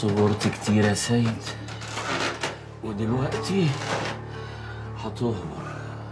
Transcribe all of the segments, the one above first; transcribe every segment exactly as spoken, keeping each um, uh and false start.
صبرت كتير يا سيد، ودلوقتي هتهبر.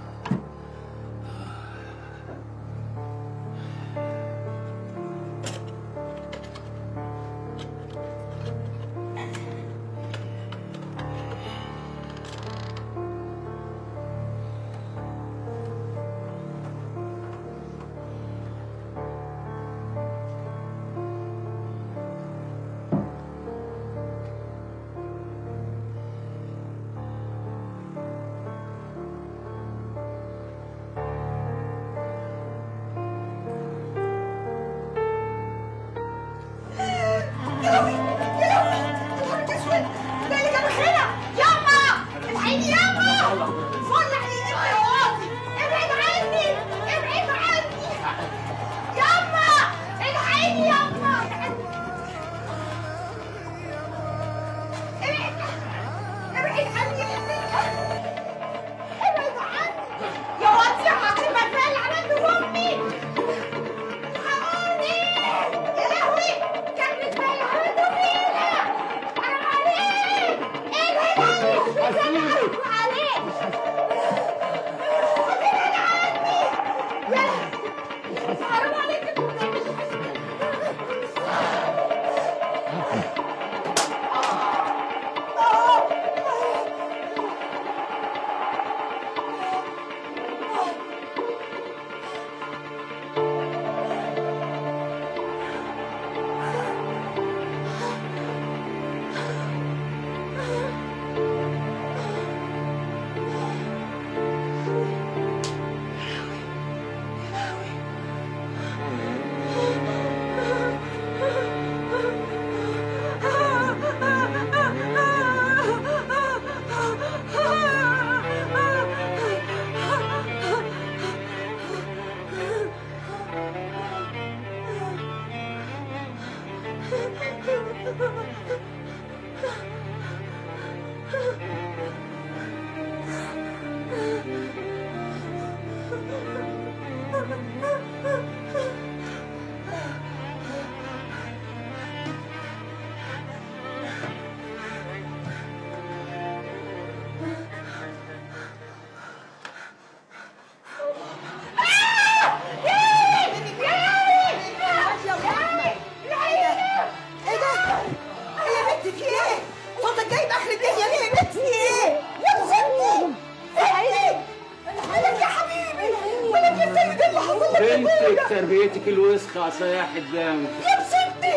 تربيتك الوسخة عصايا قدامك يا بسنتي.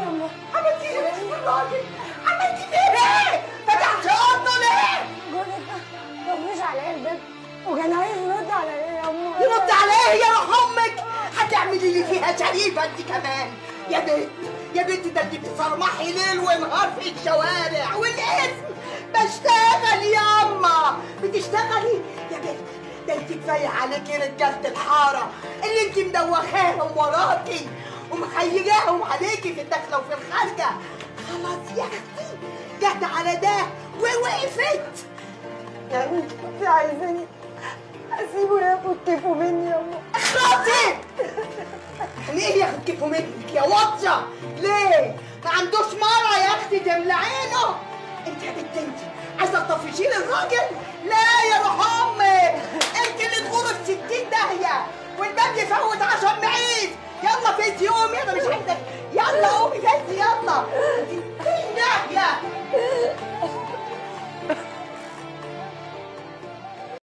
عملتي ايه في الراجل؟ عملتي ايه؟ فتحتي اوضته ليه؟ جوزك مفيش عليا الباب وكان عايز يرد على ايه يا امه؟ يرد على ايه يا روح امك؟ هتعملي لي فيها شريفه انت كمان يا بنت يا بنت، ده انت بتصرمحي ليل ونهار في الشوارع والاسم. بشتغل ياما. بتشتغلي يا بنت؟ ده انت كفايه عليكي رجاله الحاره اللي انت مدوخاهم وراكي ومخيجاهم عليكي في الداخله وفي الخارجه. خلاص يا اختي جت على ده ووقفت. يعني انت كنت عايزاني اسيبه ياخد كيفه مني يا امه؟ اخلصي. يعني ايه ياخد كيفه منك يا واطيه؟ ليه؟ ما عندوش مره يا اختي تملى عينه؟ انت يا بنت انت عايزه تطفشي لي الراجل؟ لا يا روح امك، انت اللي تغور في ستين داهيه والباب يفوت عشان معيد. يلا فيت يوم، يلا مش عايزه. يلا قومي فيت يلا.